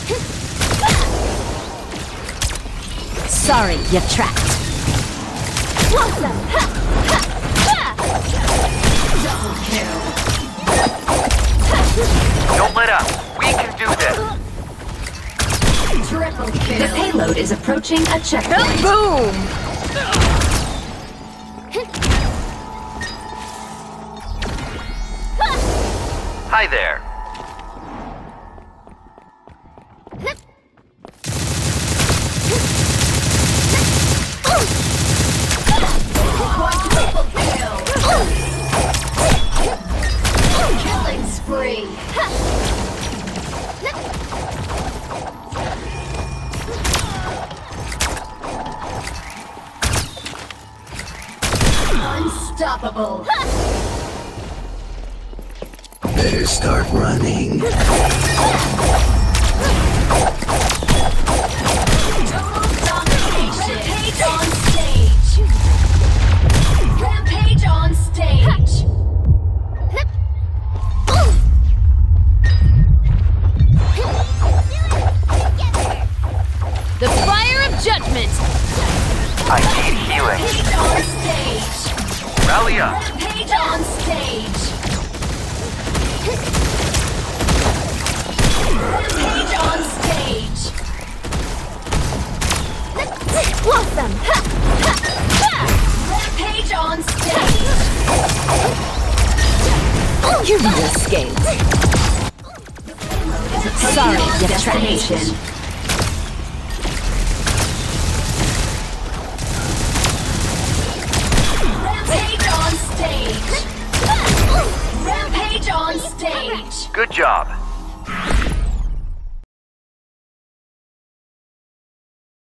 Sorry, you're trapped. Double kill. Don't let up. We can do this. Triple kill. The payload is approaching a checkpoint. Boom! Hi there. Quadruple kill. Killing spree. Unstoppable. Better start running. Total domination. Rampage on stage. Rampage on stage. The fire of judgment! I need healing. Rampage on stage. Rally up. Rampage on stage. Rampage on stage. Blossom! Rampage on stage. You will escape. Sorry, your destination. Rampage on stage. Rampage on stage. Good job.